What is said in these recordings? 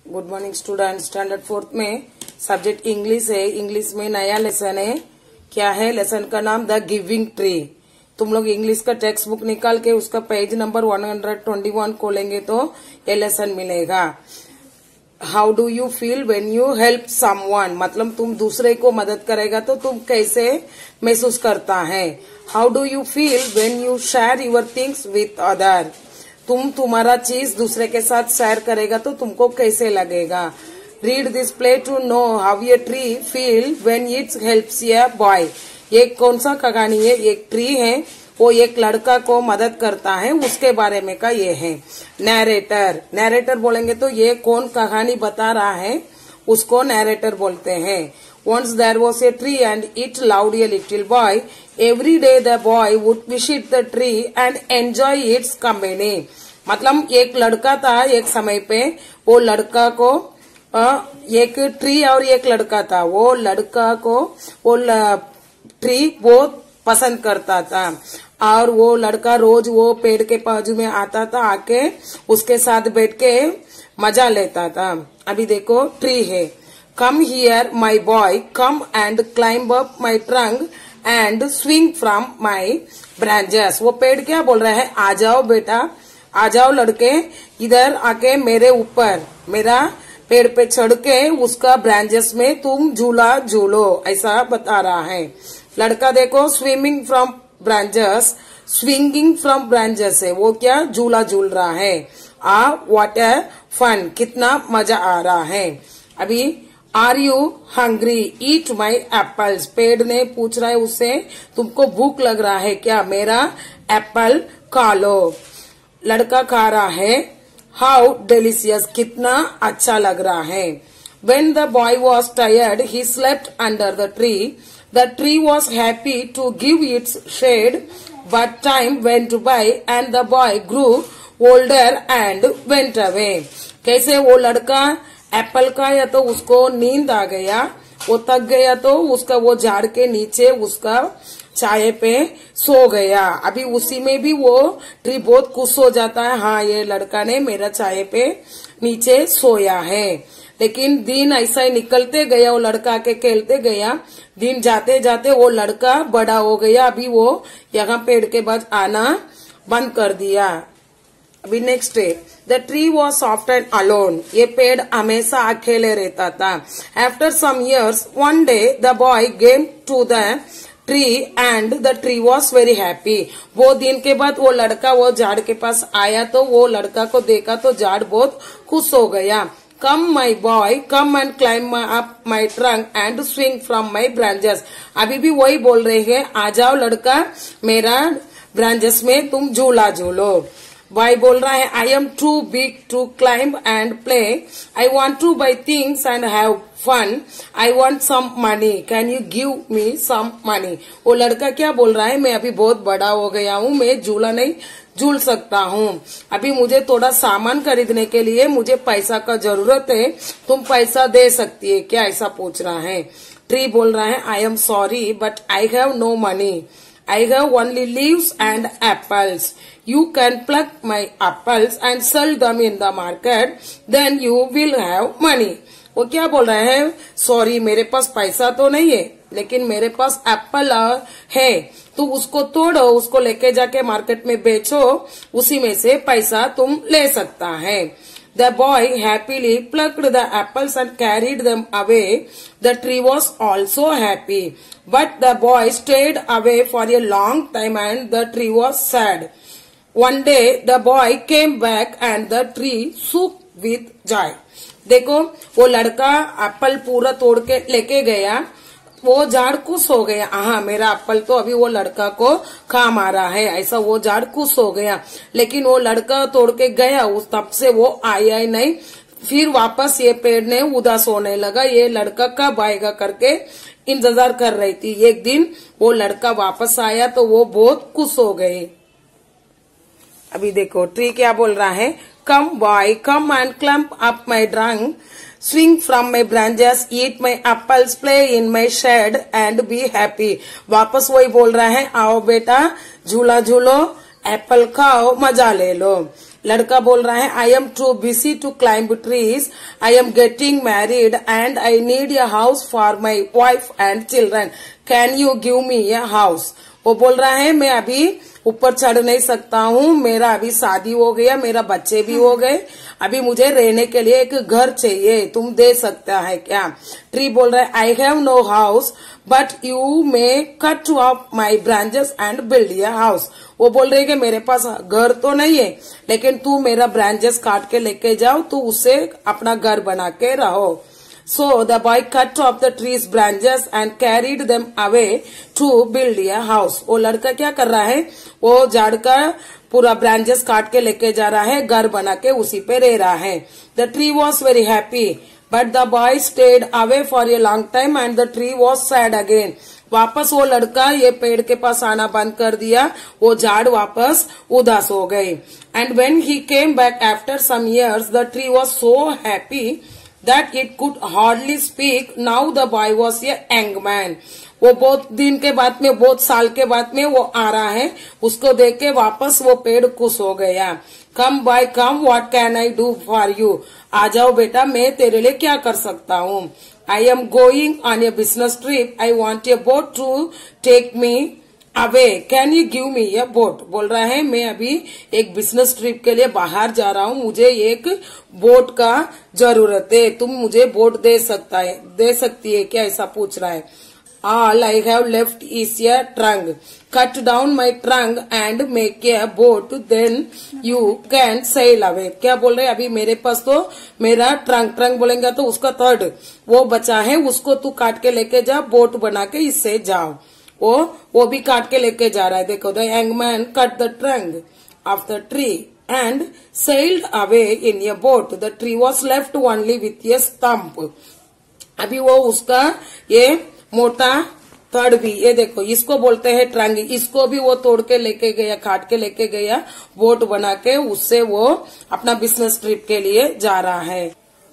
Good morning student. Standard 4th में subject English है। English में नया लेसन है। क्या है लेसन का नाम? The giving tree. तुम लोग इंग्लिश का टेक्स्ट बुक निकाल के उसका पेज नंबर 121 खोलेंगे तो ये लेसन मिलेगा। How do you feel when you help someone, मतलब तुम दूसरे को मदद करेगा तो तुम कैसे महसूस करता है। How do you feel when you share your things with other, तुम तुम्हारा चीज दूसरे के साथ शेयर करेगा तो तुमको कैसे लगेगा। Read this play to know how a tree feel when it helps a boy. ये कौन सा कहानी है? एक ट्री है, वो एक लड़का को मदद करता है, उसके बारे में का ये है। नैरेटर, नैरेटर बोलेंगे तो ये कौन कहानी बता रहा है उसको नैरेटर बोलते हैं। Once there was a tree and it loved a little boy. Every day the boy would visit the tree and enjoy its company. मतलब एक लड़का था एक समय पे, वो लड़का को एक ट्री और एक लड़का था, वो लड़का को वो ट्री बहुत पसंद करता था और वो लड़का रोज वो पेड़ के बाजू में आता था, आके उसके साथ बैठ के मजा लेता था। अभी देखो ट्री है। Come here, my boy, come and climb up my trunk and swing from my branches. वो पेड़ क्या बोल रहा है? आ जाओ बेटा, आ जाओ लड़के, इधर आके मेरे ऊपर, मेरा पेड़ पे चढ़ के उसका ब्रांचेस में तुम झूला झूलो, ऐसा बता रहा है। लड़का देखो swimming from branches, swinging from branches है, वो क्या झूला झूल रहा है। व्हाट ए फन, कितना मजा आ रहा है। अभी are you hungry, eat my apples, पेड़ ने पूछ रहा है उससे तुमको भूख लग रहा है क्या? मेरा एप्पल खा लो। लड़का खा रहा है। हाउ डेलिशियस, कितना अच्छा लग रहा है। When the boy was tired, he slept under the tree. The tree was happy to give its shade, but time went by and the boy grew older and went away. कैसे वो लड़का Apple का या तो उसको नींद आ गया, वो थक गया तो उसका वो झाड़ के नीचे उसका छाये पे सो गया। अभी उसी में भी वो ट्री बहुत खुश हो जाता है, हाँ ये लड़का ने मेरा छाये पे नीचे सोया है। लेकिन दिन ऐसा ही निकलते गया, वो लड़का के खेलते गया, दिन जाते जाते वो लड़का बड़ा हो गया। अभी वो यहाँ पेड़ के पास आना बंद कर दिया। अभी नेक्स्ट है, the tree was soft and alone, ये पेड़ हमेशा अकेले रहता था। After some years one day the boy came to the tree and the tree was very happy. वो दिन के बाद वो लड़का वो झाड़ के पास आया तो वो लड़का को देखा तो झाड़ बहुत खुश हो गया। Come my boy, come and climb up my trunk and swing from my branches. अभी भी वही बोल रहे हैं, आ जाओ लड़का मेरा ब्रांचेस में तुम झूला झूलो। बॉय बोल रहा है, I am too big to climb and play, I want to buy things and have fun, I want some money, can you give me some money. वो लड़का क्या बोल रहा है? मैं अभी बहुत बड़ा हो गया हूँ, मैं झूला नहीं झूल सकता हूँ, अभी मुझे थोड़ा सामान खरीदने के लिए मुझे पैसा का जरूरत है, तुम पैसा दे सकती है क्या? ऐसा पूछ रहा है। ट्री बोल रहा है, I am sorry but I have no money, I have only leaves and apples. You can pluck my apples and sell them in the market. Then you will have money. वो क्या बोल रहा है? Sorry मेरे पास पैसा तो नहीं है, लेकिन मेरे पास एप्पल है, तो उसको तोड़ो, उसको लेके जाके मार्केट में बेचो, उसी में से पैसा तुम ले सकता है। The boy happily plucked the apples and carried them away. The tree was also happy, but the boy stayed away for a long time and the tree was sad. One day the boy came back and the tree shook with joy. देखो वो लड़का Apple पूरा तोड़ के लेके गया, वो झाड़ खुश हो गया, हाँ मेरा एप्पल तो अभी वो लड़का को काम आ रहा है, ऐसा वो झाड़ खुश हो गया। लेकिन वो लड़का तोड़ के गया, उस तब से वो आया ही नहीं। फिर वापस ये पेड़ ने उदास होने लगा, ये लड़का कब आएगा करके इंतजार कर रही थी। एक दिन वो लड़का वापस आया तो वो बहुत खुश हो गए। अभी देखो ट्री क्या बोल रहा है? Come boy, come and climb up my trunk, swing from my branches, eat my apples, play in my shade and be happy. वापस वही बोल रहा है, आओ बेटा झूला झूलो, एप्पल खाओ, मजा ले लो। लड़का बोल रहा है I am too busy to climb trees, I am getting married and I need a house for my wife and children, can you give me a house. वो बोल रहा है मैं अभी ऊपर चढ़ नहीं सकता हूँ, मेरा अभी शादी हो गया, मेरा बच्चे भी हो गए, अभी मुझे रहने के लिए एक घर चाहिए, तुम दे सकता है क्या। ट्री बोल रहा है I have no house but you may cut off my branches and build a house. वो बोल रहे कि मेरे पास घर तो नहीं है, लेकिन तू मेरा ब्रांचेस काट के लेके जाओ, तू उससे अपना घर बना के रहो। So the boy cut off the tree's branches and carried them away to build a house. वो लड़का क्या कर रहा है, वो झाड़ का पूरा ब्रांचेस काट के लेके जा रहा है, घर बना के उसी पे रह रहा है। The tree was very happy, but the boy stayed away for a long time and the tree was sad again. वापस वो लड़का ये पेड़ के पास आना बंद कर दिया, वो झाड़ वापस उदास हो गई। And when he came back after some years, the tree was so happy that it could hardly speak. Now the boy was a young man. वो बहुत दिन के बाद में, बहुत साल के बाद में वो आ रहा है, उसको देख के वापस वो पेड़ खुश हो गया। Come boy come, what can I do for you. आ जाओ बेटा, मैं तेरे लिए क्या कर सकता हूँ। I am going on a business trip, I want a boat to take me away, can you give me a boat. बोल रहा है मैं अभी एक बिजनेस ट्रिप के लिए बाहर जा रहा हूँ, मुझे एक बोट का जरूरत है, तुम मुझे बोट दे सकती है क्या, ऐसा पूछ रहा है। All I have left is a trunk, cut down my trunk and make a boat, then you can sail away. क्या बोल रहे, अभी मेरे पास तो मेरा ट्रंक बोलेंगे तो उसका थर्ड वो बचा है, उसको तू काट के लेके जा, बोट बना के इससे जाओ। वो भी काट के लेके जा रहा है। देखो, the young man cut the trunk off the tree and sailed away in a boat, the tree was left only with a stump. अभी वो उसका ये मोटा थर्ड भी, ये देखो इसको बोलते हैं ट्रंक, इसको भी वो तोड़ के लेके गया, काट के लेके गया, बोट बना के, उससे वो अपना बिजनेस ट्रिप के लिए जा रहा है।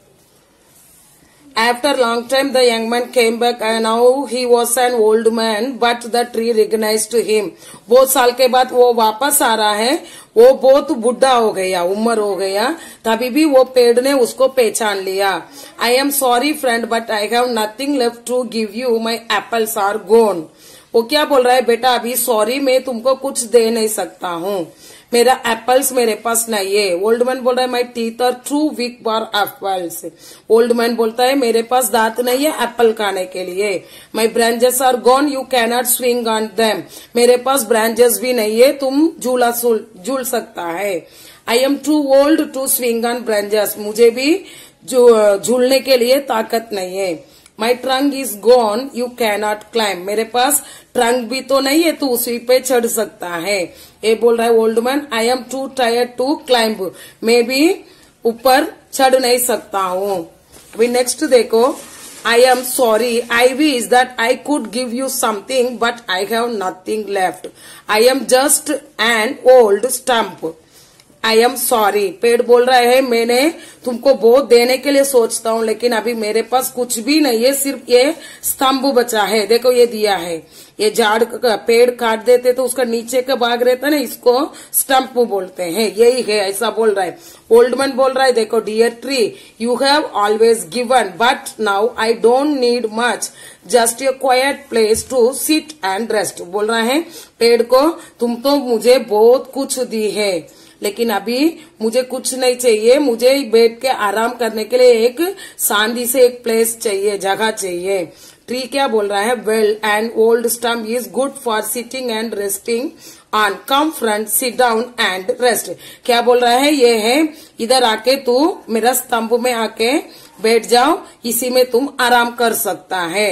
After long time the young man came back and now he was an old man but the tree recognized him. बहुत साल के बाद वो वापस आ रहा है, वो बहुत बुढ़ा हो गया, उम्र हो गया, तभी भी वो पेड़ ने उसको पहचान लिया। I am sorry friend but I have nothing left to give you, my apples are gone. वो क्या बोल रहा है, बेटा अभी सॉरी मैं तुमको कुछ दे नहीं सकता हूँ, मेरा एप्पल्स मेरे पास नहीं है। ओल्ड मैन बोल रहा है my teeth are too weak for apples. Old man बोलता है मेरे पास दांत नहीं है एप्पल खाने के लिए। My branches are gone, you can not swing on them, मेरे पास ब्रांचेस भी नहीं है, तुम झूल सकता है। I am too old to swing on branches, मुझे भी झूलने के लिए ताकत नहीं है। My trunk is gone, you can not climb, मेरे पास ट्रंक भी तो नहीं है, तू उसी पे चढ़ सकता है। ये बोल रहा है old man I am too tired to climb, मैं भी ऊपर चढ़ नहीं सकता हूँ। अभी नेक्स्ट देखो, I am sorry, I wish that I could give you something but I have nothing left, I am just an old stump, I am sorry. पेड़ बोल रहा है मैंने तुमको बहुत देने के लिए सोचता हूँ, लेकिन अभी मेरे पास कुछ भी नहीं है, सिर्फ ये स्तंभ बचा है, देखो ये दिया है, ये झाड़ का पेड़ काट देते तो उसका नीचे का भाग रहता ना, इसको स्टम्प बोलते हैं, यही है, ऐसा बोल रहा है। ओल्ड मैन बोल रहा है देखो dear tree, you have always given but now I don't need much, just a quiet place to sit and rest. बोल रहा है पेड़ को तुम तो मुझे बहुत कुछ दी है, लेकिन अभी मुझे कुछ नहीं चाहिए, मुझे बैठ के आराम करने के लिए एक शांति से एक प्लेस चाहिए, जगह चाहिए। ट्री क्या बोल रहा है, well and old stump is good for sitting and resting on, come front sit down and rest. क्या बोल रहा है, ये है इधर आके तू मेरा स्तंभ में आके बैठ जाओ, इसी में तुम आराम कर सकता है।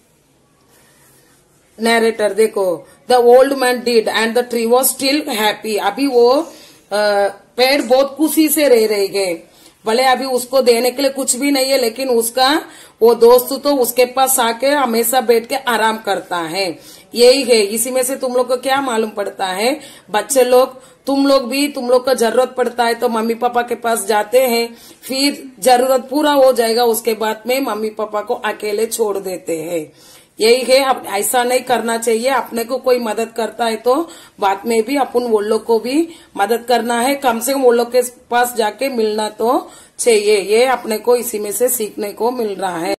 नरेटर देखो, the old man did and the tree was still happy, अभी वो पेड़ बहुत खुशी से रह गए, भले अभी उसको देने के लिए कुछ भी नहीं है, लेकिन उसका वो दोस्त तो उसके पास आके हमेशा बैठ के आराम करता है, यही है। इसी में से तुम लोग को क्या मालूम पड़ता है, बच्चे लोग तुम लोग को जरूरत पड़ता है तो मम्मी पापा के पास जाते हैं, फिर जरूरत पूरा हो जाएगा उसके बाद में मम्मी पापा को अकेले छोड़ देते हैं। यही है, ऐसा नहीं करना चाहिए। अपने को कोई मदद करता है तो बाद में भी अपन वो लोग को भी मदद करना है, कम से कम वो लोग के पास जाके मिलना तो चाहिए। ये अपने को इसी में से सीखने को मिल रहा है।